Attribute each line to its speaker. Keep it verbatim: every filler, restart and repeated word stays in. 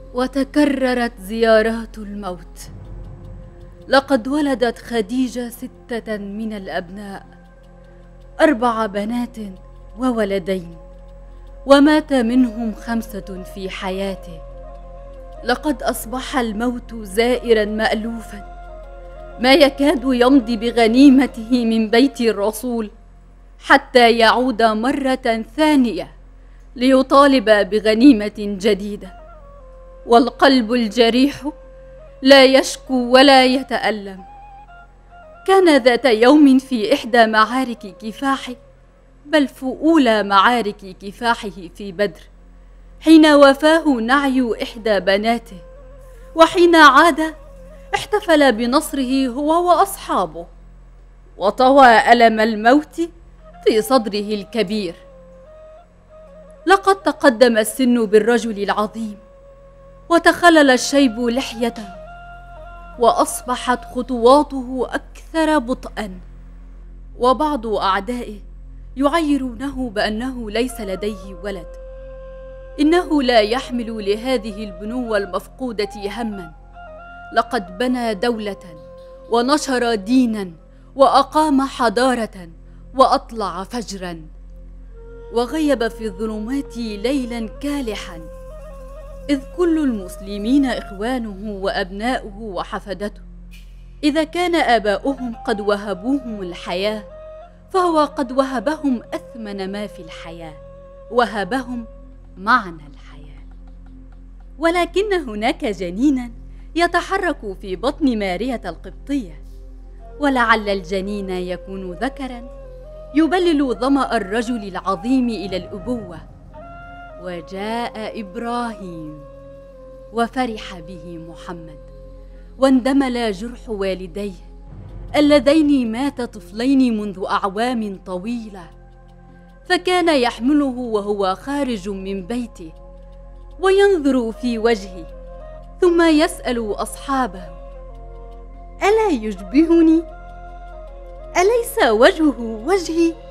Speaker 1: وتكررت زيارات الموت. لقد ولدت خديجة ستة من الأبناء، أربع بنات وولدين، ومات منهم خمسة في حياته. لقد أصبح الموت زائرا مألوفا، ما يكاد يمضي بغنيمته من بيت الرسول حتى يعود مرة ثانية ليطالب بغنيمة جديدة. والقلب الجريح لا يشكو ولا يتألم. كان ذات يوم في إحدى معارك كفاحه، بل في أولى معارك كفاحه في بدر، حين وفاه نعي إحدى بناته، وحين عاد احتفل بنصره هو وأصحابه، وطوى ألم الموت في صدره الكبير. لقد تقدم السن بالرجل العظيم، وتخلل الشيب لحيته، وأصبحت خطواته أكثر بطئا، وبعض أعدائه يعيرونه بأنه ليس لديه ولد. إنه لا يحمل لهذه البنوة المفقودة هما. لقد بنى دولة، ونشر دينا، وأقام حضارة، وأطلع فجرا، وغيب في الظلمات ليلا كالحا، إذ كل المسلمين إخوانه وأبناؤه وحفدته. إذا كان آباؤهم قد وهبوهم الحياة، فهو قد وهبهم أثمن ما في الحياة، وهبهم معنى الحياة. ولكن هناك جنينا يتحرك في بطن مارية القبطية، ولعل الجنين يكون ذكرا يبلل ظمأ الرجل العظيم إلى الأبوة. وجاء إبراهيم، وفرح به محمد، واندمل جرح والديه اللذين مات طفلين منذ أعوام طويلة، فكان يحمله وهو خارج من بيته، وينظر في وجهه، ثم يسأل أصحابه: ألا يشبهني؟ أليس وجهه وجهي؟